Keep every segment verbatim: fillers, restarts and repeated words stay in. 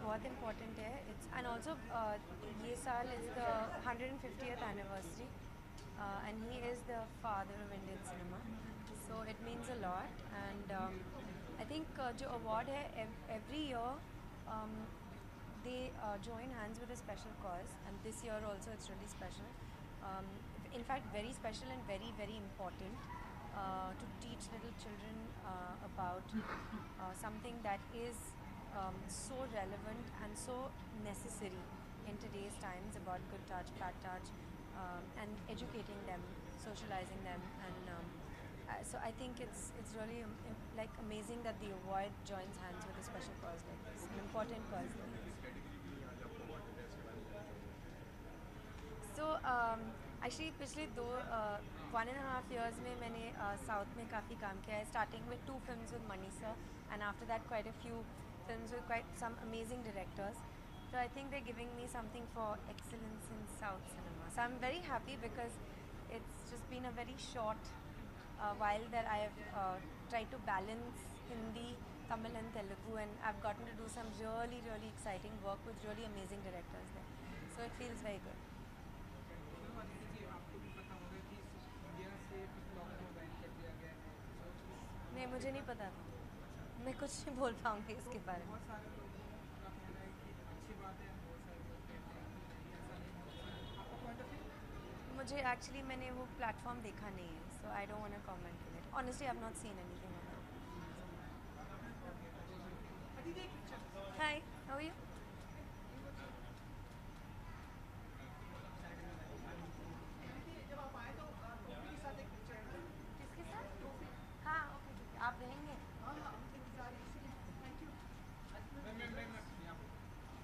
बहुत इम्पोर्टेंट है. It's and also uh, ये साल is the one hundred fiftieth anniversary, uh, and he is the father of Indian cinema, so it means a lot. And um, I think uh, जो award है ev- every year um, they uh, join hands with a special cause, and this year also it's really special. Um, in fact, very special and very very important uh, to teach little children uh, about uh, something that is um, so relevant and so necessary in today's times, about good touch, bad touch, um, and educating them, socializing them, and um, uh, so I think it's it's really um, im- like amazing that the award joins hands with a special cause like this, an important cause like this. So actually पिछले दो one and half years में मैंने south में काफ़ी काम किया है, starting with two films with money sir, and after that quite a few films with quite some amazing directors. So I think they're giving me something for excellence in South cinema. So I'm very happy because it's just been a very short uh, while that I have uh, tried to balance Hindi, Tamil and Telugu, and I've gotten to do some really really exciting work with really amazing directors there. So it feels very good. Ma'am Aditya ji, आपको भी पता होगा कि India से TikTok को ban कर दिया गया है, so इस नहीं, मुझे नहीं पता था. मैं कुछ नहीं बोल पाऊँगी इसके बारे में. बहुत सारे लोगों का कहना है कि अच्छी बात है, बहुत सारे लोग कहते हैं कि नहीं ऐसा नहीं होना चाहिए. आपका पॉइंट ऑफ व्यू? मुझे एक्चुअली मैंने वो प्लेटफॉर्म देखा नहीं है, so I don't want to comment on it. Honestly I have not seen anything on that. Aditya एक picture. Hi, how are you? जब आप आए तो ट्रॉफी के साथ एक पिक्चर है. किसके साथ? ट्रॉफी. हाँ, ओके ठीक है. आप रहेंगे? हाँ हाँ, इंतजार है इसीलिए. Thank you. मैं मैं मैं मैं यहाँ पे.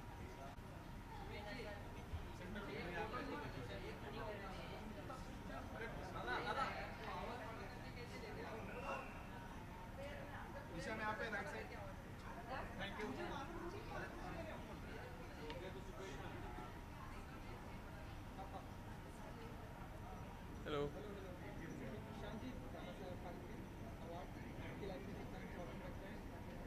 दिशा में आप right side. Thank you. Hello. शांति अवार्ड आपकी लाइफ में कितना इम्पोर्टेंट लगता है?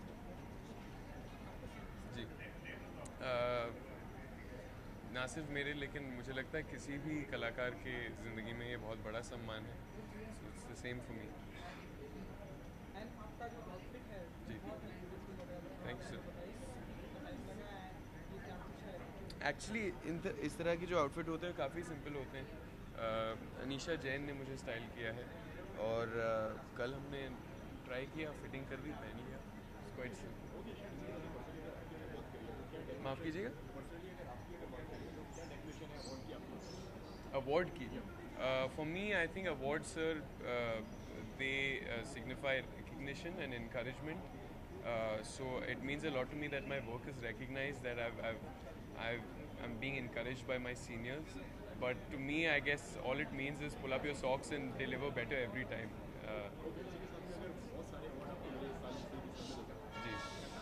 जी, आ, ना सिर्फ मेरे, लेकिन मुझे लगता है किसी भी कलाकार के ज़िंदगी में ये बहुत बड़ा सम्मान है. So it's the same for me. And आपका जो आउटफिट है जी. बहुत ब्यूटीफुल लग रहा है. Thank you, sir. बताइए नाइस लगा है. ये क्या कुछ है? एक्चुअली इन त- इस तरह के जो आउटफिट होते हैं काफ़ी सिंपल होते हैं. uh, अनीशा जैन ने मुझे स्टाइल किया है, और uh, कल हमने ट्राई किया, फिटिंग कर दी, पहन लिया. It's quite simple. माफ़ कीजिएगा. अवार्ड की for me I think award sir they signify recognition and encouragement. Uh, so it means a lot to me that my work is recognized, that I've, I've, I've, I'm being encouraged by my seniors. But to me, I guess all it means is pull up your socks and deliver better every time. Uh, जी.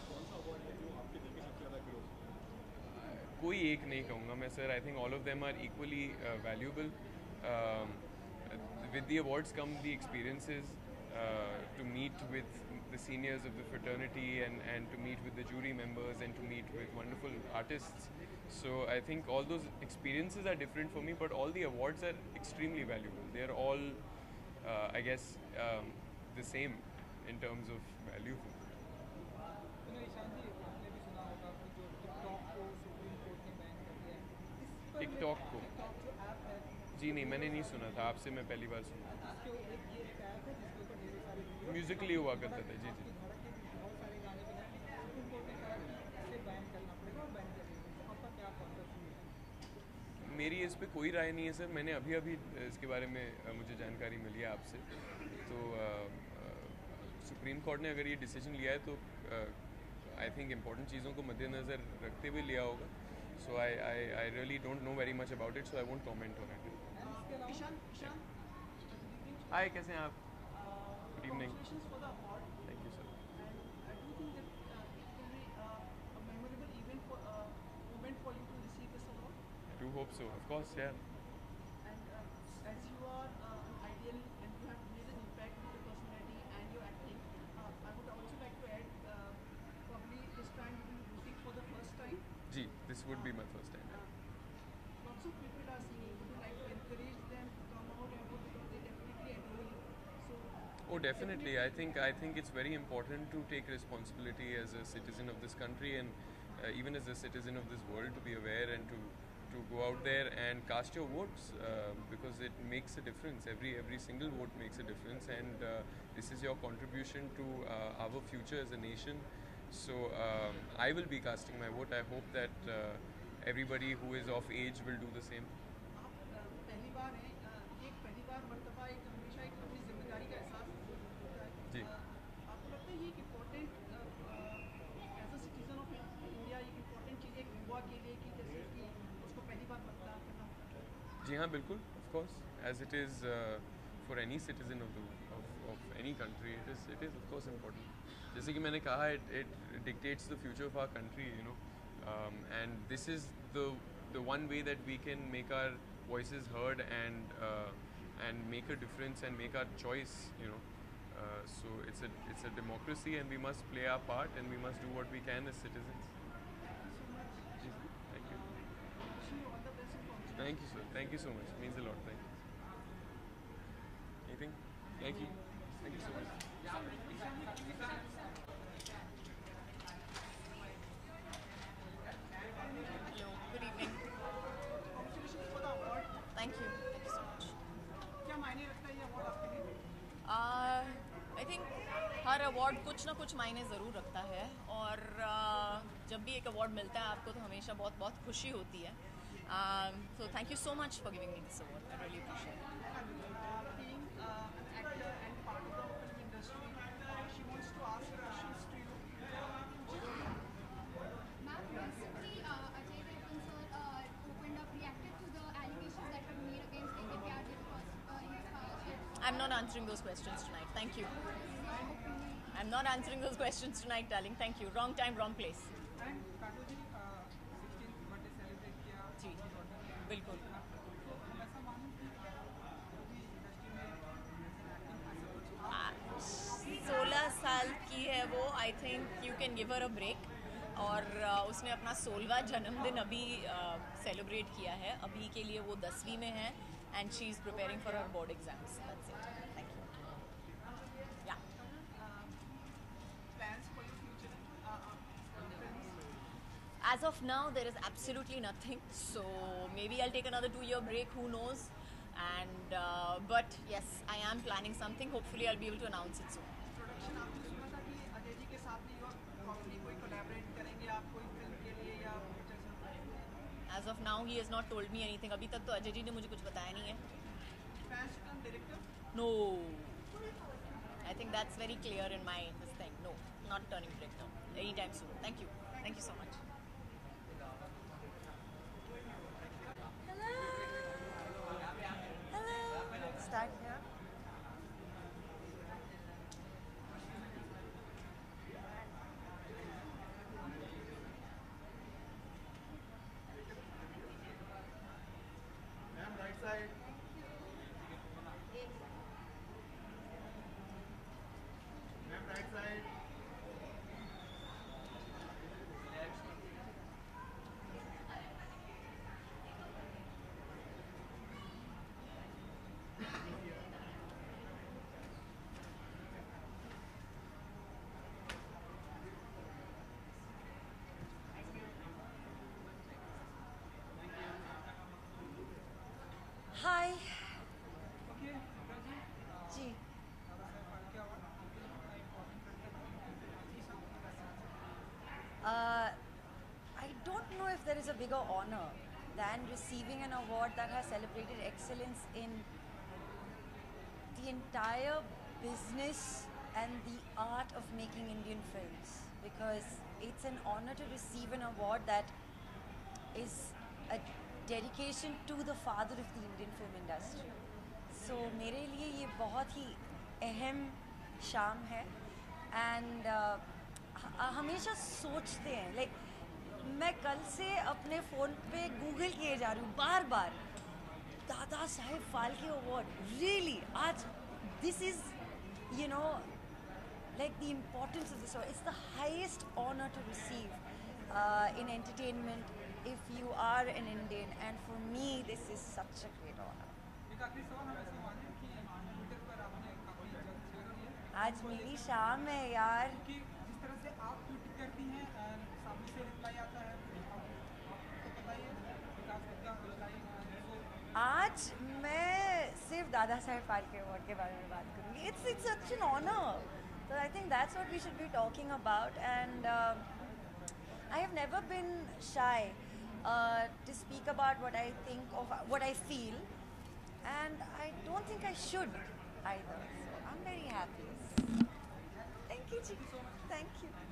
कोई एक नहीं कहूँगा मैं sir. I think all of them are equally valuable. With the awards come the experiences, uh, to meet with the seniors of the fraternity, and, and to meet with the jury members, and to meet with wonderful artists. So I think all those experiences are different for me, but all the awards are extremely valuable. They are all, uh, I guess, um, the same in terms of value for me. तो नहीं शांति, आपने भी सुना होगा कि जो TikTok को supreme court ने बैन कर दिया है. इस पर टिकटॉक को? टिकटॉक जो ऐप है, जी नहीं, मैंने नहीं सुना था. आपसे मैं पहली बार सुना. इसके एक ये एक ऐप है जिसके ऊपर ढेरों सारे वीडियो म्यूजिकली हुआ करते थे. जी जी. धड़क के बहुत सारे गाने बने. सुप्रीम कोर्ट ने कहा कि इसे बैन करना पड़ेगा और बैन कर देंगे. तो आपका क्या पॉइंट ऑफ व्यू है? मेरी इस पे कोई राय नहीं है सर. मैंने अभी अभी इसके बारे में अ, मुझे जानकारी मिली है आपसे. तो सुप्रीम कोर्ट ने अगर ये डिसीजन लिया है तो आई थिंक इम्पोर्टेंट चीज़ों को मद्देनज़र रखते हुए लिया होगा. So I I I really don't know very much about it, so I won't comment on it. And इसके अलावा ईशान ईशान हाय, कैसे हैं आप? Good evening. Congratulations for the award. Thank you sir. And I do think that uh, it will be uh, a memorable event for uh, moment for you to receive this award. I do hope so. Of course, yeah. And uh, as you are uh, an ideal and you have made an impact with your personality and your acting, uh, I would also like to add, uh, probably this time you will be rooting for the first time this would be my first time. Lots of people are singing. Would you like to encourage them to come out and vote because they definitely adore you? So, Oh, definitely. I think I think it's very important to take responsibility as a citizen of this country and uh, even as a citizen of this world to be aware and to to go out there and cast your votes uh, because it makes a difference. Every every single vote makes a difference, and uh, this is your contribution to uh, our future as a nation. So um, I will be casting my vote. I hope that uh, everybody who is of age will do the same. आप अ, पहली बार हैं, अ, एक पहली बार मर्तबा एक हमेशा एक अपनी जिम्मेदारी का एहसास होता है। जी। अ, आपको लगता है ये एक important as a citizen of India एक इम्पोर्टेंट चीज़ है एक युवा के लिए कि जैसे कि उसको पहली बार मतदान करना होता है? जी हाँ, बिल्कुल, of course, as it is uh, for any citizen of the of, of any country, it is it is of course important. जैसे कि मैंने कहा, it it dictates the future of our country, you know, um, and this is the the one way that we can make our voices heard and uh, and make a difference and make our choice, you know. Uh, so it's a it's a democracy, and we must play our part, and we must do what we can as citizens. Ji, thank you. Wishing you all the best and congratulations. Thank you, sir. Thank you so much. It means a lot. Thank you. Anything? Thank you. Thank you so much. Hello, good evening. Congratulations for the award. Thank you. Thank you so much. क्या मायने रखता है ये award आपके लिए? I think her award कुछ ना कुछ मायने ज़रूर रखता है और uh, जब भी एक अवार्ड मिलता है आपको तो हमेशा बहुत बहुत खुशी होती है. So thank you so much for giving me this award. I really appreciate it. Uh, being uh, an actor and part of the film industry, uh, she wants to ask questions to you. Ma'am, recently uh, Ajay Devgan sir uh, opened up, reacted to the allegations that were made against David Gadget because uh, in his past. I'm not answering those questions tonight. Thank you. Your opinion. I'm not answering those questions tonight, darling. Thank you. Wrong time, wrong place. And काटो जी sixteen birthday celebrate किया जी, बिल्कुल. तो मैं ऐसा मानूं कि अभी industry में एक्टिंग ऐसा कुछ सोलह साल की है वो. I think you can give her a break. और uh, उसने अपना सोलहवां जन्मदिन अभी सेलिब्रेट किया है. अभी के लिए वो दसवीं में है and she is preparing for her board exams. That's it. Thank you. या plans for your future uh, uh, films. As of now, there is absolutely nothing. So maybe I'll take another two-year break. Who knows? And uh, but yes, I am planning something. Hopefully, I'll be able to announce it soon. Production आपने सुना था कि अजय जी के साथ भी और probably कोई collaborate करेंगे आप कोई फिल्म के लिए या कुछ ऐसा? As of now, he has not told me anything. अभी तक तो अजय जी ने मुझे कुछ बताया नहीं है. Fans to become director? No. I think that's very clear in my this thing. No, not turning director anytime soon. Thank you. Thank you so much. Hello. Hello. Start here. Ma'am, right side. Ma'am, right side. Hi. Okay, Raji. जी. Dadasaheb Phalke award film का important content जी साहब Uh, I don't know if there is a bigger honor than receiving an award that has celebrated excellence in the entire business and the art of making Indian films. Because it's an honor to receive an award that is a dedication to the father of the Indian film industry. So मेरे लिए ये बहुत ही अहम शाम है and uh, ह- हमेशा सोचते हैं लाइक मैं कल से अपने फ़ोन पे गूगल किए जा रही हूँ बार बार Dadasaheb Phalke award really आज this is you know like the importance of this award. It's the highest honor to receive uh, in entertainment if you are an Indian, and for me, this is such a great honor. एक आखिरी सवाल हमें से माने कि Twitter पर आपने काफ़ी जगह शेयर की है आज मेरी शाम है यार. कि जिस तरह से आप ट्वीट करती हैं एंड सामने से रिप्लाई आता है आप आपको पता ही है विकास गुप्ता रिप्लाई तो आज मैं सिर्फ दादा साहेब फाल्के अवार्ड के बारे में बात करूँगी. It's it's such an honour. So I think that's what we should be talking about, and uh, I have never been shy uh, to speak about what I think of, what I feel, and I don't think I should either. So I'm very happy. Thank you, Ji. Thank you.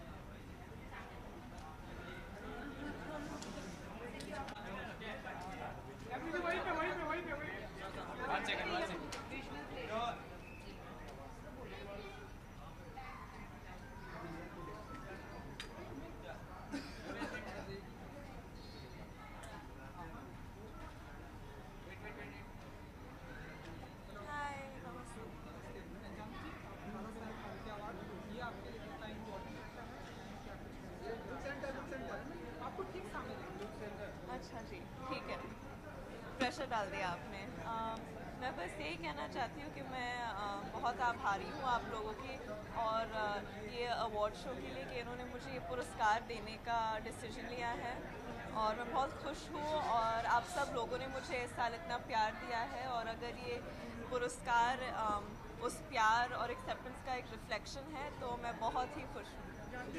अच्छा जी, ठीक है. Pressure डाल दिया आपने. आ, मैं बस यही कहना चाहती हूँ कि मैं आ, बहुत आभारी हूँ आप लोगों की, और आ, ये अवार्ड शो के लिए कि इन्होंने मुझे ये पुरस्कार देने का डिसीजन लिया है, और मैं बहुत खुश हूँ. और आप सब लोगों ने मुझे इस साल इतना प्यार दिया है, और अगर ये पुरस्कार आ, उस प्यार और एक्सेप्टेंस का एक रिफ्लेक्शन है तो मैं बहुत ही खुश हूँ.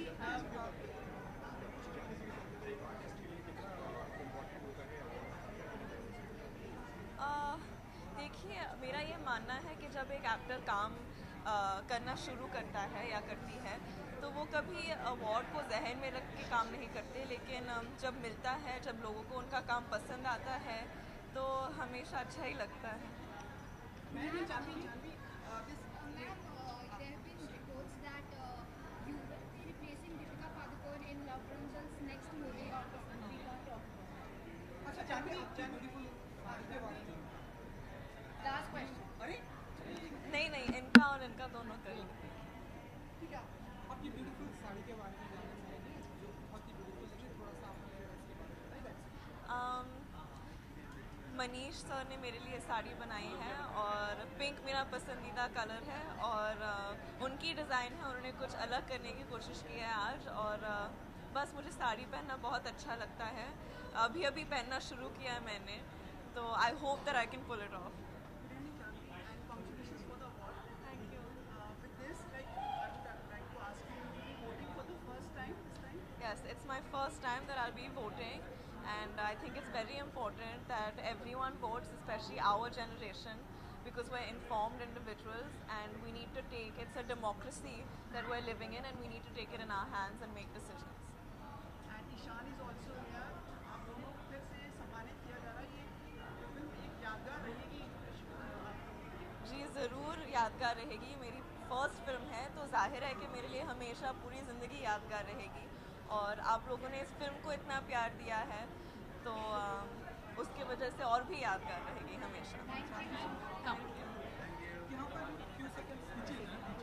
देखिए, मेरा ये मानना है कि जब एक एक्टर काम आ, करना शुरू करता है या करती है तो वो कभी अवार्ड को जहन में रख के काम नहीं करते, लेकिन जब मिलता है, जब लोगों को उनका काम पसंद आता है तो हमेशा अच्छा ही लगता है. Ma'am, uh, there have been reports that uh, you will be replacing Deepika Padukone in Love Ranjan's next movie or we can't talk about. अच्छा जानवी जानवी के बारे में Last question. अरे नहीं नहीं इनका और इनका दोनों कर लेते हैं. ठीक है, आपकी ब्यूटीफुल साड़ी के बारे में जानना चाहेंगे जो बहुत ही ब्यूटीफुल है, थोड़ा सा आप मुझे इसके बारे में बताइए. um, मनीष सर ने मेरे लिए साड़ी बनाई है, और पिंक मेरा पसंदीदा कलर है, और uh, उनकी डिज़ाइन है. उन्होंने कुछ अलग करने की कोशिश की है आज, और uh, बस मुझे साड़ी पहनना बहुत अच्छा लगता है. अभी अभी पहनना शुरू किया है मैंने, तो I hope that I can pull it off. And congratulations for the award. Thank you. Uh, with this, like, I would like to ask you, will you be voting for the first time this time? Yes, it's my first time that I'll be voting, and I think it's very important that everyone votes, especially our generation, because we're informed individuals and we need to take, it's a democracy that we're living in, and we need to take it in our hands and make decisions. And Ishan is also here. आप दोनों को फिर से सम्मानित किया जा रहा है. ये फिल्म एक यादगार रहेगी. जी ज़रूर यादगार रहेगी. मेरी फर्स्ट फिल्म है तो जाहिर है कि मेरे लिए हमेशा पूरी ज़िंदगी यादगार रहेगी, और आप लोगों ने इस फिल्म को इतना प्यार दिया है तो आ, उसकी वजह से और भी यादगार रहेगी हमेशा. Thank you. यहाँ पर few seconds नीचे नीचे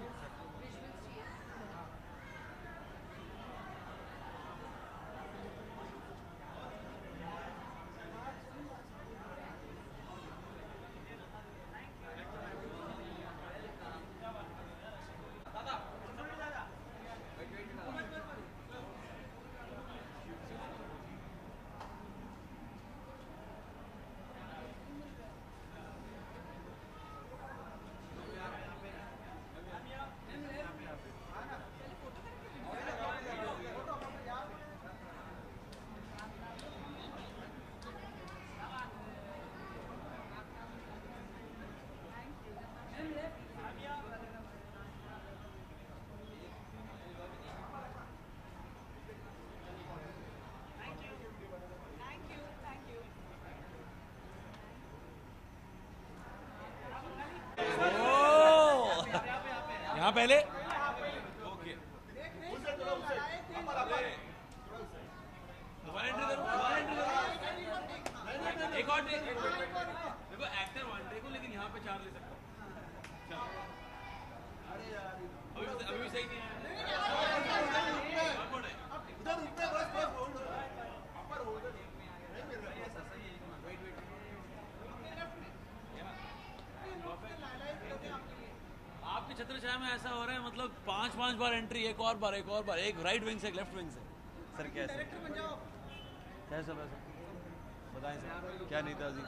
यहाँ पहले एक और देखो एक्टर वन देखो, लेकिन यहाँ पे चार ले सकता हूँ. अभी अभी भी सही नहीं है. उधर चर्चा में ऐसा हो रहा है मतलब पांच पांच बार एंट्री, एक और बार एक और बार, एक राइट विंग से एक लेफ्ट विंग से। सर कैसे डायरेक्टर बन जाओ। कैसे वैसे बताएं सर, क्या नहीं था जी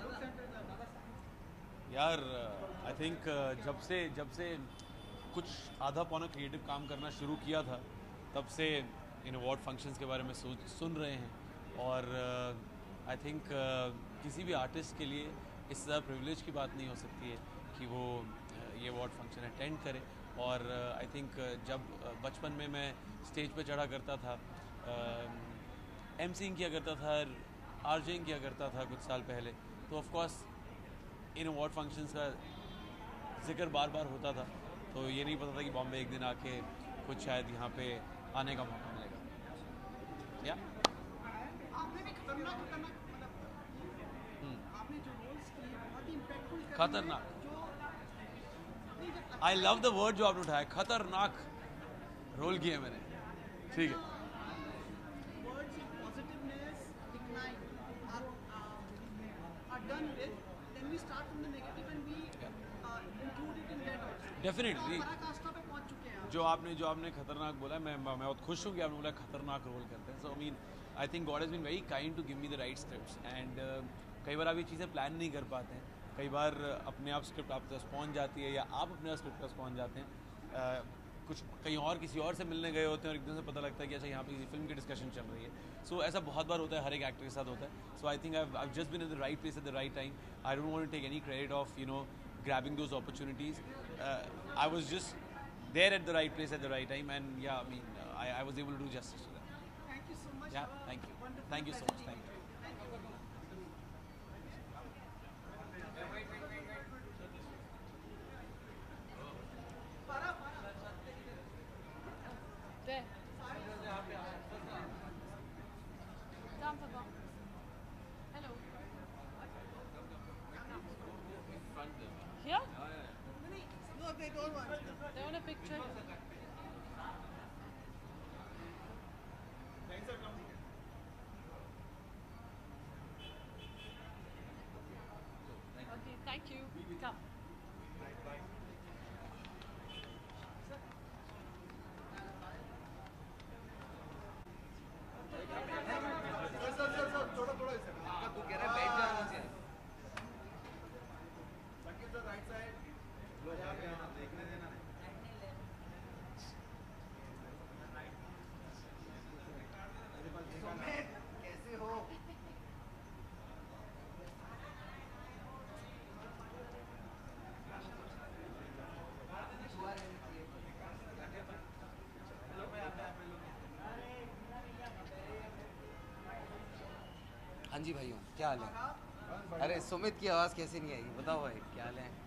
यार। आई थिंक जब से जब से कुछ आधा पौना क्रिएटिव काम करना शुरू किया था, तब से इन अवार्ड फंक्शंस के बारे में सोच सुन रहे हैं। और आई uh, थिंक uh, किसी भी आर्टिस्ट के लिए इससे ज़्यादा प्रिविलेज की बात नहीं हो सकती है कि वो uh, ये अवार्ड फंक्शन अटेंड करे। और आई uh, थिंक uh, जब uh, बचपन में मैं स्टेज पे चढ़ा करता था, एमसीइंग किया करता था, आरजेइंग किया करता था कुछ साल पहले, तो ऑफ कोर्स इन अवार्ड फंक्शंस का जिक्र बार बार होता था। तो ये नहीं पता था कि बॉम्बे एक दिन आके कुछ शायद यहाँ पे आने का मौका मिलेगा। या आपने भी खतरनाक खतरनाक मतलब आपने जो रोल्स किए बहुत ही इम्पैक्टफुल, खतरनाक, जो आई लव द वर्ड जो आपने उठाया, खतरनाक रोल किए मैंने। ठीक है, words of positiveness decline are uh, are done with, then we start from the negative and we uh, include it in that also. Definitely. पराकाष्ठा पे पहुंच चुके हैं आप। जो आपने जो आपने खतरनाक बोला, मैं मैं बहुत खुश हूँ कि आपने बोला खतरनाक रोल करते हैं। So I mean I think God has been very kind to give me the right scripts. And कई बार आप ये चीज़ें प्लान नहीं कर पाते हैं, कई बार अपने आप स्क्रिप्ट आप तक पहुँच जाती है या आप अपने आप स्क्रिप्ट तक पहुँच जाते हैं। uh, कुछ कहीं और किसी और से मिलने गए होते हैं और एकदम से पता लगता है कि अच्छा यहाँ पे किसी फिल्म की डिस्कशन चल रही है। सो so, ऐसा बहुत बार होता है, हर एक एक्टर के साथ होता है। So I think I I just been in the right place at the right time. I don't want to take any credit of you know grabbing those opportunities. Uh, I was just there at the right place at the right time, and yeah, I mean, uh, I, I was able to do justice to that. Thank you so much. Yeah, for a thank you. wonderful Thank you so much. presentation. Thank you. Farah, Farah. There. Down for bomb. Hello. Here? No, they don't want. They want a picture. Okay, thank you. Come. हाँ जी भाइयों, क्या हाल है? अरे सुमित की आवाज़ कैसे नहीं आएगी? बताओ भाई, क्या हाल है?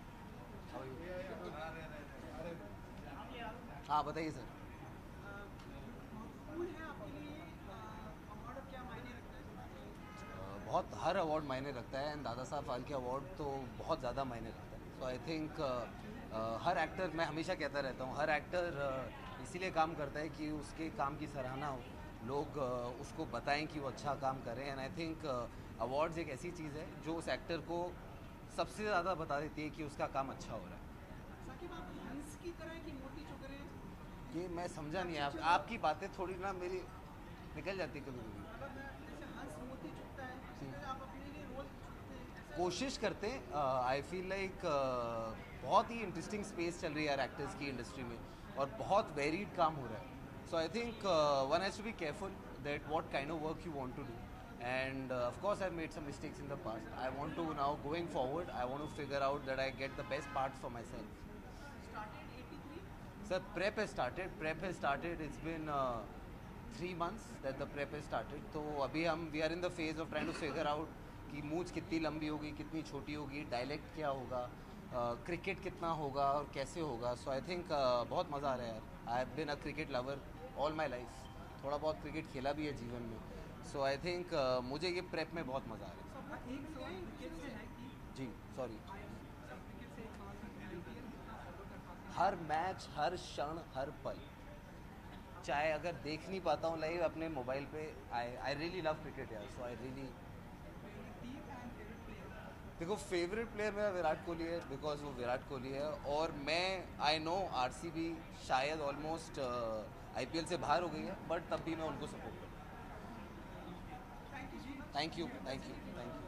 हाँ बताइए सर। महत्वपूर्ण है आपके लिए अवार्ड, क्या मायने रखता है? बहुत हर अवार्ड मायने रखता है, एंड दादा साहब फाल्के अवार्ड तो बहुत ज़्यादा मायने रखता है। So I think her actor, मैं हमेशा कहता रहता हूँ, हर एक्टर uh, इसीलिए काम करता है कि उसके काम की सराहना हो, लोग uh, उसको बताएं कि वो अच्छा काम करें। एंड आई थिंक अवार्ड्स एक ऐसी चीज़ है जो उस एक्टर को सबसे ज़्यादा बता देती है कि उसका काम अच्छा हो रहा है। साकिब, आप हंस की तरह की मोटी चुक रहे हैं। ये मैं समझा नहीं, आप आपकी बातें थोड़ी ना मेरी निकल जाती कभी कभी। मतलब जैसे हंस मोती चुकता है, उसी तरह आप अपने लिए रोल चुकते हैं। ऐसा कोशिश करते हैं। आई फील लाइक बहुत ही इंटरेस्टिंग स्पेस चल रही है यार एक्टर्स की इंडस्ट्री में, और बहुत वेरीड काम हो रहा है। So I think one has to be careful that what kind of work you want to do, and of course I made some mistakes in the past. I want to now going forward, I want to figure out that I get the best parts for myself. started eighty-three. Sir, prep has started. Prep has started. It's been uh, three months that the prep has started. तो अभी हम we are in the phase of trying to figure out कि मूंछ कितनी लंबी होगी, कितनी छोटी होगी, डायलेक्ट क्या होगा, क्रिकेट uh, कितना होगा और कैसे होगा। सो आई थिंक बहुत मज़ा आ रहा है यार। I have been a cricket lover all my life, थोड़ा बहुत क्रिकेट खेला भी है जीवन में। सो आई थिंक मुझे ये प्रेप में बहुत मज़ा आ रहा सब लोग एक लोग क्रिकेट से है कि है। जी सॉरी। सब क्रिकेट से एक खास आइडियल कितना फॉलो कर पाते हैं। हर मैच, हर क्षण, हर पल, चाहे अगर देख नहीं पाता हूँ लाइव अपने मोबाइल पे, I I really love cricket यार। So I really team and favourite player. देखो फेवरेट प्लेयर मेरा विराट कोहली है बिकॉज वो विराट कोहली है और मैं आई नो आरसीबी शायद ऑलमोस्ट आईपीएल से बाहर हो गई है बट तब भी मैं उनको सपोर्ट करता हूँ। Thank you thank you thank you.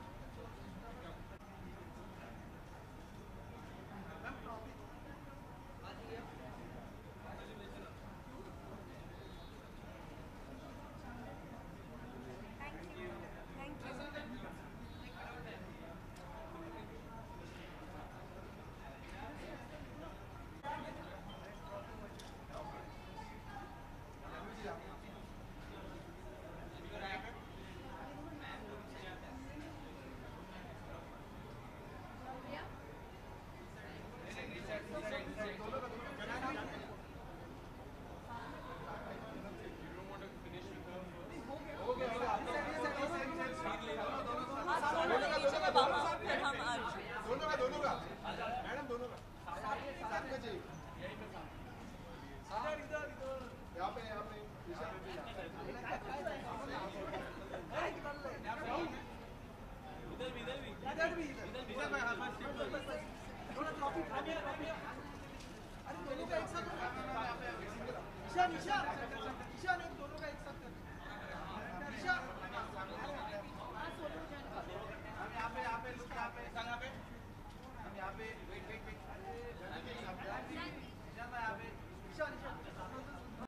यहाँ पे